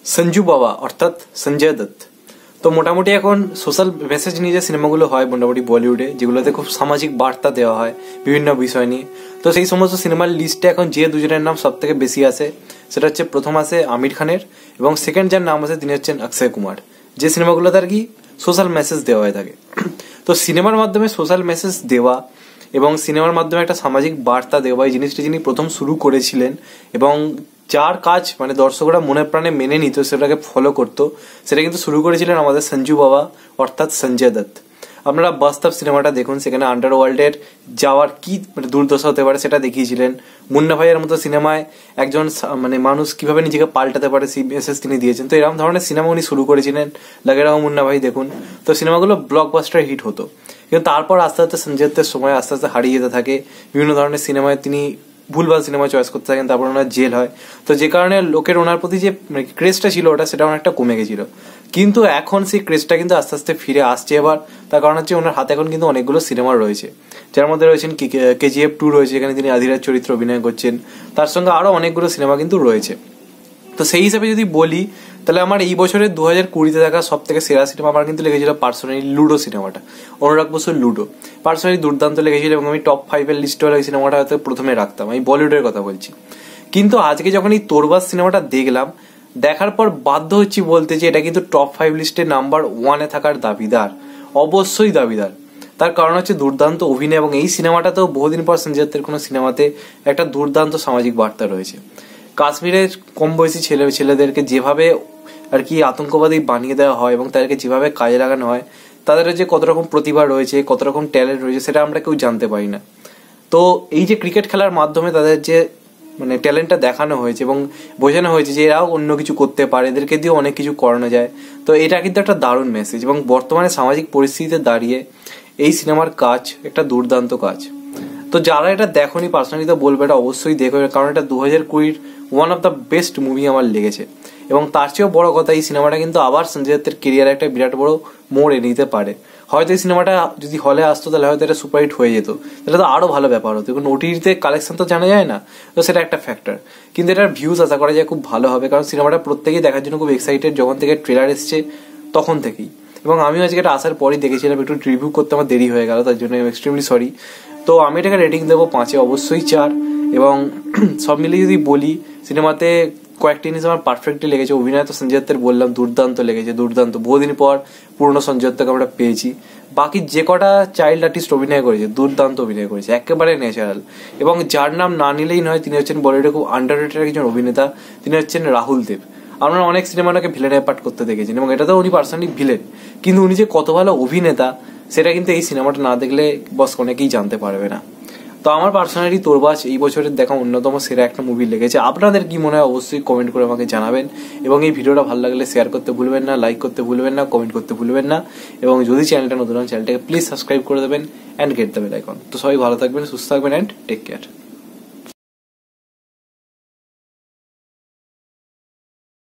সঞ্জু বাবা অর্থাৎ সঞ্জয় দত্ত তো মোটামুটি এখন সোশ্যাল মেসেজ নিয়ে যে সিনেমাগুলো হয় মোটামুটি বলিউডে, যেগুলোতে খুব সামাজিক বার্তা দেওয়া হয় বিভিন্ন বিষয় নিয়ে, তো সেই সমস্ত সিনেমার লিস্টে এখন যে দুজনের নাম সব থেকে বেশি আসে সেটা হচ্ছে প্রথম আসে আমির খানের এবং সেকেন্ড যার নাম আছে তিনি হচ্ছেন অক্ষয় কুমার, যে সিনেমাগুলোতে আর কি সোশ্যাল মেসেজ দেওয়া হয়ে থাকে। তো সিনেমার মাধ্যমে সোশ্যাল মেসেজ দেওয়া এবং সিনেমার মাধ্যমে একটা সামাজিক বার্তা দেওয়া এই জিনিসটি যিনি প্রথম শুরু করেছিলেন এবং যার কাজ মানে দর্শকরা মনে প্রাণে মেনে নিত, সেটাকে ফলো করতো, সেটা কিন্তু শুরু করেছিলেন আমাদের সঞ্জু বাবা অর্থাৎ সঞ্জয় দত্ত। আপনারা বাস্তব সিনেমাটা দেখুন, সেখানে আন্ডারওয়ার্ল্ডের যাওয়ার কি মানে দুর্দশা হতে পারে সেটা দেখিয়েছিলেন। মুন্না ভাইয়ের মতো সিনেমায় একজন মানে মানুষ কিভাবে নিজেকে পাল্টাতে পারে সেই মেসেজ তিনি দিয়েছেন। তো এরকম ধরনের সিনেমা উনি শুরু করেছিলেন, লাগে রাও মুন্না ভাই দেখুন। তো সিনেমাগুলো ব্লকবাস্টার হিট হতো, কিন্তু তারপর আস্তে আস্তে সঞ্জয় দত্তের সময় আস্তে আস্তে হারিয়ে যেতে থাকে। বিভিন্ন ধরনের সিনেমায় তিনি ভুলভাল সিনেমা চয়েস করতে থাকেন, তারপর ওনার জেল হয়। তো যে কারণে লোকের ওনার প্রতি যে ক্রেজটা ছিল ওটা সেটা অনেকটা কমে গেছিল, কিন্তু এখন সেই ক্রেজটা কিন্তু আস্তে আস্তে ফিরে আসছে এবার। তার কারণ হচ্ছে ওনার হাতে এখন কিন্তু অনেকগুলো সিনেমা রয়েছে, যার মধ্যে রয়েছেন কেজিএফ 2 রয়েছে, এখানে তিনি আধিরাজ চরিত্র অভিনয় করছেন, তার সঙ্গে আরো অনেকগুলো সিনেমা কিন্তু রয়েছে। তো সেই হিসাবে যদি বলি তাহলে আমার এই বছরের 2020-তে দেখা সব থেকে সেরা সিনেমা আমার কিন্তু লেগেছিল পার্সোনালি লুডো সিনেমাটা, অনুরাগ বসুর লুডো। পার্সোনালি দুর্দান্ত লেগেছিল এবং আমি টপ 5-এর লিস্টে হলে এই সিনেমাটা হয়তো প্রথমে রাখতাম, আমি বলিউডের কথা বলছি। কিন্তু আজকে যখন এই তোরবাজ সিনেমাটা দেখলাম, দেখার পর বাধ্য হচ্ছি বলতে যে এটা কিন্তু টপ 5 লিস্টে নাম্বার 1-এ থাকার দাবিদার, অবশ্যই দাবিদার। তার কারণ হচ্ছে দুর্দান্ত অভিনয় এবং এই সিনেমাটাতেও বহুদিন পর সঞ্জয় দত্তের কোনো সিনেমাতে একটা দুর্দান্ত সামাজিক বার্তা রয়েছে। কাশ্মীরের কম বয়সী ছেলেদেরকে যেভাবে আর কি আতঙ্কবাদী বানিয়ে দেওয়া হয় এবং তাদেরকে যেভাবে কাজে লাগানো হয়, তাদের যে কত রকম প্রতিভা রয়েছে, কত রকম ট্যালেন্ট রয়েছে, সেটা আমরা কেউ জানতে পারি না। তো এই যে ক্রিকেট খেলার মাধ্যমে তাদের যে মানে ট্যালেন্টটা দেখানো হয়েছে এবং বোঝানো হয়েছে যে এরাও অন্য কিছু করতে পারে, এদেরকে দিয়েও অনেক কিছু করানো যায়, তো এটা কিন্তু একটা দারুণ মেসেজ। এবং বর্তমানে সামাজিক পরিস্থিতিতে দাঁড়িয়ে এই সিনেমার কাজ একটা দুর্দান্ত কাজ। তো যারা এটা দেখোনি পার্সোনালি তো বলবো এটা অবশ্যই দেখো, কারণ এটা 2020-র one of the best movie আমার লেগেছে। এবং তার চেয়েও বড় কথা, এই সিনেমাটা কিন্তু আবার সঞ্জয় দত্তের কেরিয়ারে একটা বিরাট বড় মোড় এনে দিতে পারে। হয়তো এই সিনেমাটা যদি হলে আসতো তাহলে হয়তো এটা সুপারহিট হয়ে যেত, তাহলে তো আরো ভালো ব্যাপার হতো। এখন ওটিটিতে কালেকশন তো জানা যায় না, তো সেটা একটা ফ্যাক্টর। কিন্তু এটার ভিউজ আশা করা যায় খুব ভালো হবে, কারণ সিনেমাটা প্রত্যেকেই দেখার জন্য খুব এক্সাইটেড যখন থেকে ট্রেলার এসছে তখন থেকেই। এবং আমিও আজকে এটা আসার পরই দেখেছিলাম, একটু রিভিউ করতে আমার দেরি হয়ে গেল, তার জন্য আমি এক্সট্রিমলি সরি। তো আমি এটাকে রেটিং দেবো 5-এ, অবশ্যই 4। এবং সব মিলিয়ে যদি বলি, সিনেমাতে কয়েকটা জিনিস আমার পারফেক্টলি লেগেছে। অভিনয় তো সঞ্জয় দত্তের বললাম দুর্দান্ত লেগেছে, দুর্দান্ত। বহুদিন পর পুরনো সঞ্জয় দত্তকে আমরা পেয়েছি। বাকি যে কটা চাইল্ড আর্টিস্ট অভিনয় করেছে দুর্দান্ত অভিনয় করেছে, একেবারে ন্যাচারাল। এবং যার নাম না নিলেই নয়, তিনি হচ্ছেন বলিউডে খুব আন্ডাররেটেড একজন অভিনেতা, তিনি হচ্ছেন রাহুল দেব। আপনারা অনেক সিনেমাটাকে ভিলেনের পার্ট করতে দেখেছেন এবং এটাতেও উনি পার্সোনালি ভিলেন, কিন্তু উনি যে কত ভালো অভিনেতা সেটা কিন্তু এই সিনেমাটা না দেখলে বস অনেকেই জানতে পারবে না। তো আমার পার্সোনালি তোরবাজ এই বছরের দেখা অন্যতম সেরা একটা মুভি লেগেছে। আপনাদের কি মনে হয় অবশ্যই কমেন্ট করে আমাকে জানাবেন। এবং এই ভিডিওটা ভালো লাগলে শেয়ার করতে ভুলবেন না, লাইক করতে ভুলবেন না, কমেন্ট করতে ভুলবেন না। এবং যদি চ্যানেলটা নতুন হয় চ্যানেলটাকে প্লিজ সাবস্ক্রাইব করে দেবেন and get the bell icon. তো সবাই ভালো থাকবেন, সুস্থ থাকবেন অ্যান্ড টেক কেয়ার।